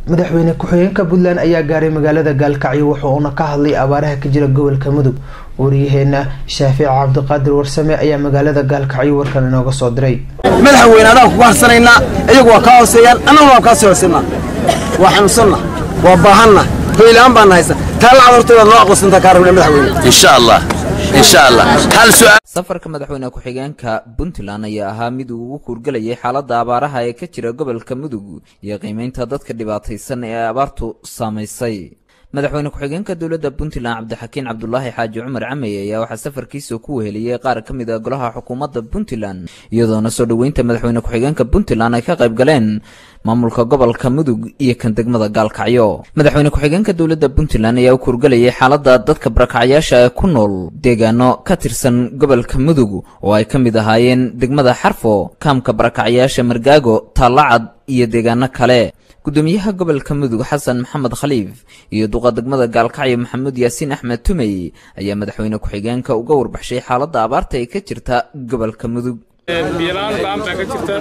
madaxweyne ku-xigeenka Puntland ayaa gaaray magaalada Gaalkacyo wuxuuna ka hadlay abaaraha ka jira gobolka Mudug. wariyaheena Shaafiic Cabdiqaadir Warsame ayaa magaalada Gaalkacyo warkan inooga soo diray. madaxweyne adaan ku harsanayna iyagu waa ka hooseeyaan annaguna waa ka hooseeyna waa xanuunsanna waa baahanna hoylaan baan haysan taala adoortooda noo aqoonsanta ka rabnaa madaxweyne insha Allah hal su'aal safarka madaxweyne ku-xigeenka Puntland ayaa ahaa mid uu ugu kurgalayay xaaladda abaaraha ee ka jira gobolka Mudug iyo qiimeynta dadka dhibaataysan ee abaartu saameysay. madaxweyne ku-xigeenka dawladda Puntland Cabdixakiin Cabdullaahi Xaaji Cumar Camey ayaa waxa safarkiisa ku weheliyay qaar ka mid ah golaha xukuumadda Puntland iyadoona soo dhaweynta madaxweyne ku-xigeenka Puntland ay ka qayb galeen maamulka gobolka Mudug iyo kan degmada Gaalkacyo. madaxweyne ku-xigeenka dawladda Puntland ayaa u kurgalayay xaaladda dadka barakacayaasha ee ku nool deegaano ka tirsan gobolka Mudug oo ay ka mid ahaayeen degmada Xarfo, kaamka barakacayaasha Margaago, Taalacad iyo deegaano kale. gudoomiyaha gobolka Mudug Xasan Maxamed Khaliif iyo duqa degmada Gaalkacyo Maxamuud Yaasiin Axmed Tumey ayaa madaxweyne ku-xigeenka uga warbaxshay xaaladda abaarta ee ka jirta gobolka Mudug. biilaan baan ka jirta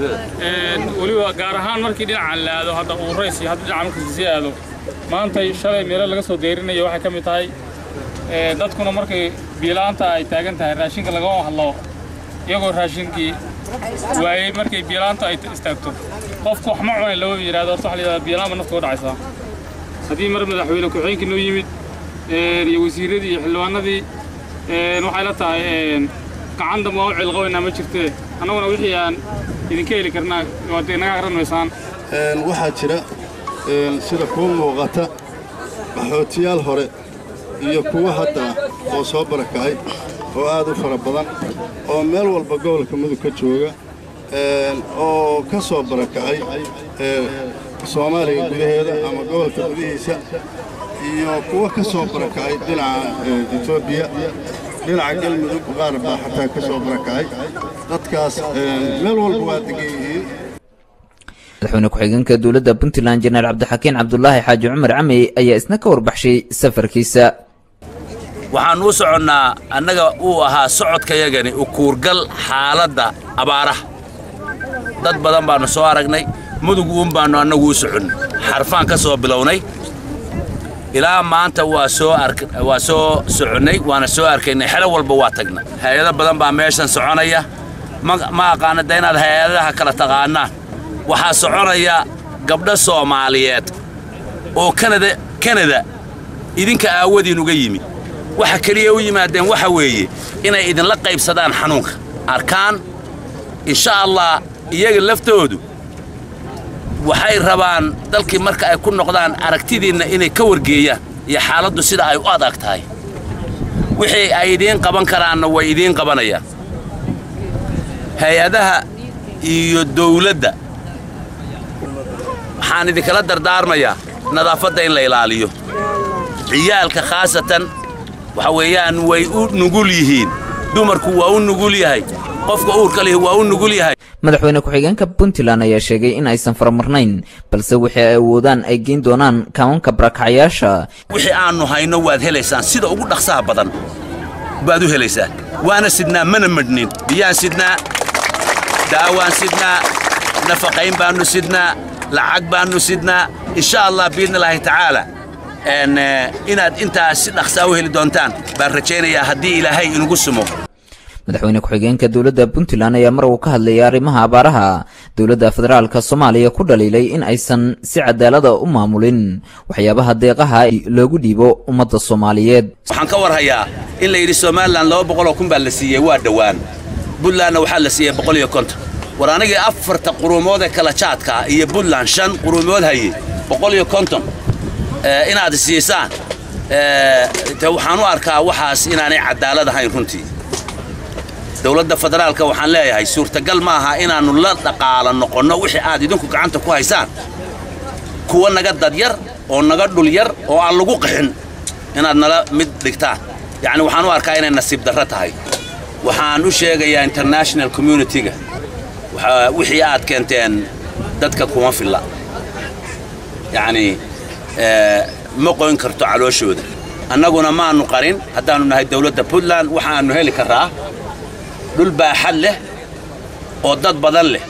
waliba gaar ahaan markii dhinaca la aado hadda uu rays iyo hadda dhinaca markii si aado maanta shalay meel laga soo deerinayo waxa ka mid tahay dadkuna markay biilaanta ay taagan tahay raashinka laga hadlo iyagoo raashinkii waayay markay biilaanta ay istaagto qofku wax ma cunay loo yiraahdo waxa la yiraahdaa biilaan naftu dhacaysa hadii mar madaxweyne ku-xigeenka noo yimid iyo wasiiradii iyo xildhibaanadii waxay la tahay gacanta ma u cilqoynaa ma jirtee annaguna wixii aan idinka heli karnaa waad inaga aqranaysaan. waxaa jira sida kuu muuqata qaxootiyaal hore iyo kuwa hadda oo soo barakacay oo aad u fara badan oo meel walba gobolka Mudug ka jooga oo ka soo barakacay Soomaaliya gudaheeda ama gobolka gudihiisa iyo kuwa ka soo barakacay dhinaca Itoobiya dhinaca galmudug qaar baa xataa ka soo barakacay dadkaas meel walba waa degan yihiin. madaxweyne ku-xigeenka dawladda Puntland Jeneraal Cabdixakiin Cabdullaahi Xaaji Cumar Camey ayaa isna ka warbaxshay safarkiisa. waxaan u soconnaa annaga uu ahaa socodkayagani u kuurgal xaaladda abaaraha dad badan baanu soo aragnay Mudug uun baanu annagu u soconnay xarfaan ka soo bilownay ilaa maanta waa soo soconnay waana soo arkaynay xero walba waa tagnay hay'ado badan baa meeshan soconaya ma aqaan inaad hay'adaha kala taqaanaan waxaa soconaya gabdho Soomaaliyeed oo Canada idinka aawadiin uga yimid waxa kaliya u yimaadeen waxa weeye inay idin la qaybsadaan xanuunka arkaan insha Allah iyaga laftoodu waxay rabaan dalkii marka ay ku noqdaan aragtidiina inay ka wargeeyaan iyo xaaladdu sida ay u adag tahay wixii ay idin qaban karaanna way idin qabanayaan hay'adaha iyo dawladda waxaan idinkala dardaarmayaa nadaafadda in la ilaaliyo ciyaalka khaasatan waxa weeyaan way u nugul yihiin dumarku waa u nugul yahay qofka uurka leh waa u nugul yahay. madaxweyne ku-xigeenka Puntland ayaa sheegay in aysan faramarnayn balse wixii ay awoodaan ay geyn doonaan kaanka barakacayaasha. wixii aanu hayno waad helaysaan sida ugu dhaqsaha badan baad u helaysaan waana sidnaa mana madnin biyaan sidnaa daawaan sidnaa nafaqayn baanu sidnaa lacag baanu sidnaa insha Allah biidnillaahi tacaala inaad intaas si dhaqso u heli doontaan baan rajaynayaa haddii Ilaahay inugu sumo. madaxweyne ku-xigeenka dawladda Puntland ayaa mar uu ka hadlayay arrimaha abaaraha dawladda federaalka Soomaaliya ku dhaliilay in aysan si cadaalad ah u maamulin waxyaabaha deeqaha loogu dhiibo ummadda Soomaaliyeed. waxaan ka warhayaa in la yiri Soomaaliland 200,000 baa la siiyay waa dhawaan Puntlandna waxaa la siiyay 150 war aniga afarta quruumood ee kala jaadka iyo Puntland 5 quruumood hayay 150 inaad siisaan waxaan u arkaa waxaas inaanay cadaalad ahayn runtii dawladda federaalka waxaan leeyahay suurtagal ma aha inaanu la dhaqaala noqono wixii aad idinku gacanta ku haysaan kuwa naga dad yar oo naga dhul yar oo aan lagu qixin inaad nala mid dhigtaan yani waxaan u arkaa inay nasiib darro tahay waxaan u sheegayaa international community-ga wixii aad keenteen dadka kuma filla yani ma qoyn karto calooshooda annaguna maanu qarin haddaanu nahay dawladda Puntland waxaanu heli karaa dhul baaxad leh oo dad badan leh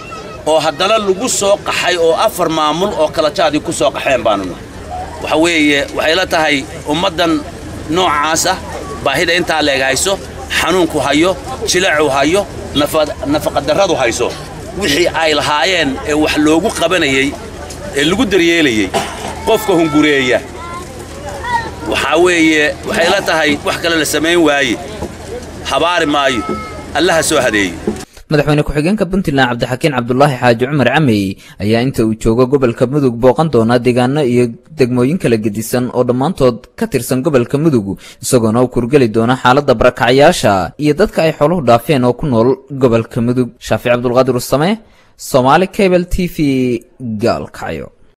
oo haddana lagu soo qaxay oo 4 maamul oo kala jaadi ku soo qaxeen baanu nahay waxa weeye waxay la tahay ummadan noocaas ah baahida inta leegayso xanuunku hayo jilacu hayo nafaqa darradu hayso wixii ay lahaayeen ee wax loogu qabanayay ee lagu daryeelayay qofka hungureeya waxa weeye waxay la tahay wax kale la sameyn waaye habaari maayo allaha soo hadeeyay madaxweyne ku-xigeenka Puntland Cabdixakiin Cabdullaahi Xaaji Cumar Camey ayaa inta uu joogo gobolka Mudug booqan doona deegaano iyo degmooyin kala gedisan oo dhammaantood ka tirsan gobolka Mudug isagoona uu kurgali doona xaaladda barakacayaasha iyo dadka ay xooluhu dhaafeen oo ku nool gobolka Mudug Shaafic Cabdulqaadir Usame Somali Cable TV Gaalkacyo